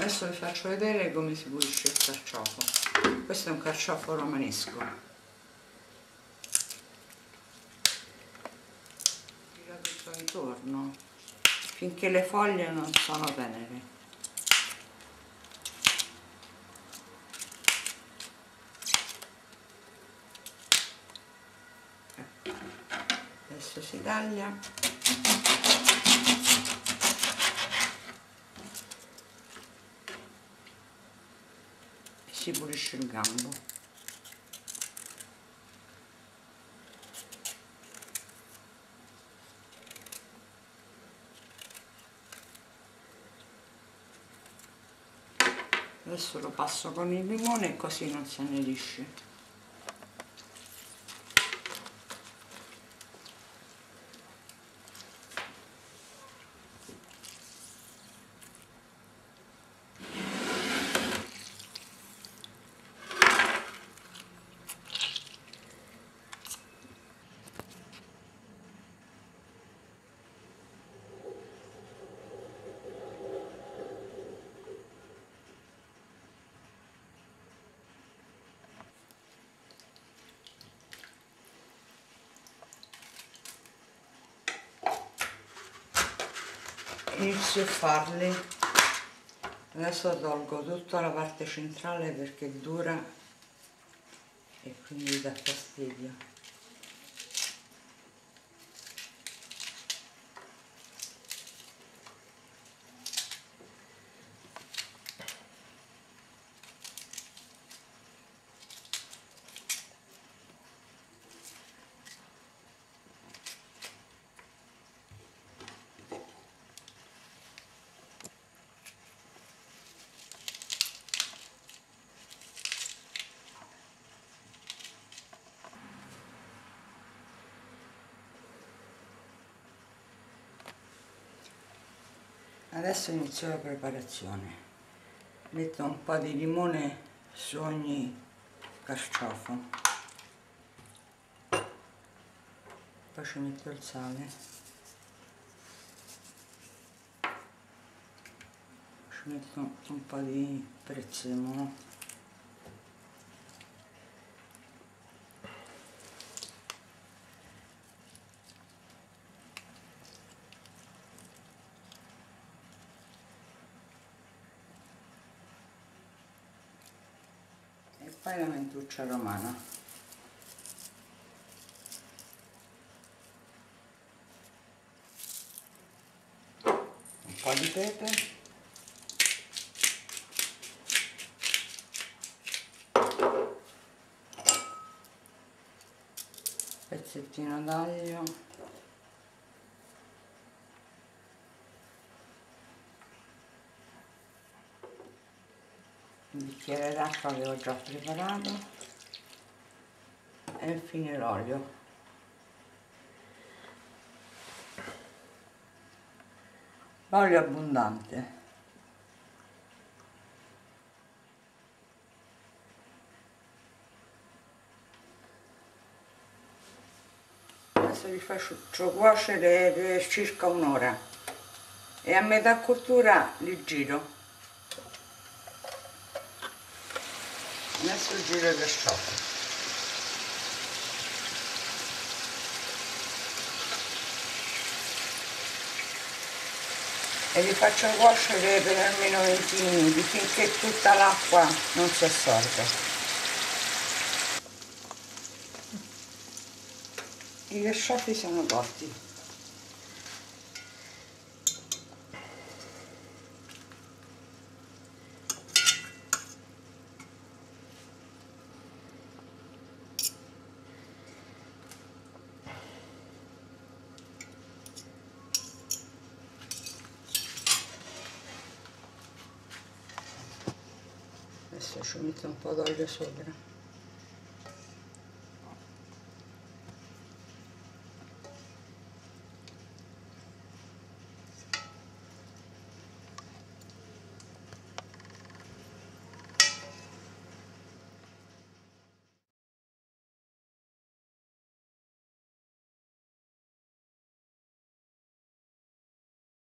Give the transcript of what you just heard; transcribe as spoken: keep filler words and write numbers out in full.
Adesso vi faccio vedere come si pulisce il carciofo. Questo è un carciofo romanesco. Tira tutto intorno finché le foglie non sono tenere. Adesso si taglia. Si pulisce il gambo. Adesso lo passo con il limone e così non si annerisce. Inizio a farli. Adesso tolgo tutta la parte centrale perché è dura e quindi dà fastidio. Adesso inizio la preparazione. Metto un po' di limone su ogni carciofo, poi ci metto il sale, ci metto un po' di prezzemolo, e poi la mentuccia romana, un po' di pepe, pezzettino d'aglio, un bicchiere d'acqua che ho già preparato e infine l'olio. L'olio abbondante. Adesso li faccio cuocere per circa un'ora e a metà cottura li giro. Adesso giro il carciofo. E li faccio cuocere per almeno venti minuti finché tutta l'acqua non si assorbe. I carciofi sono cotti. Adesso ci metto un po' d'olio sopra.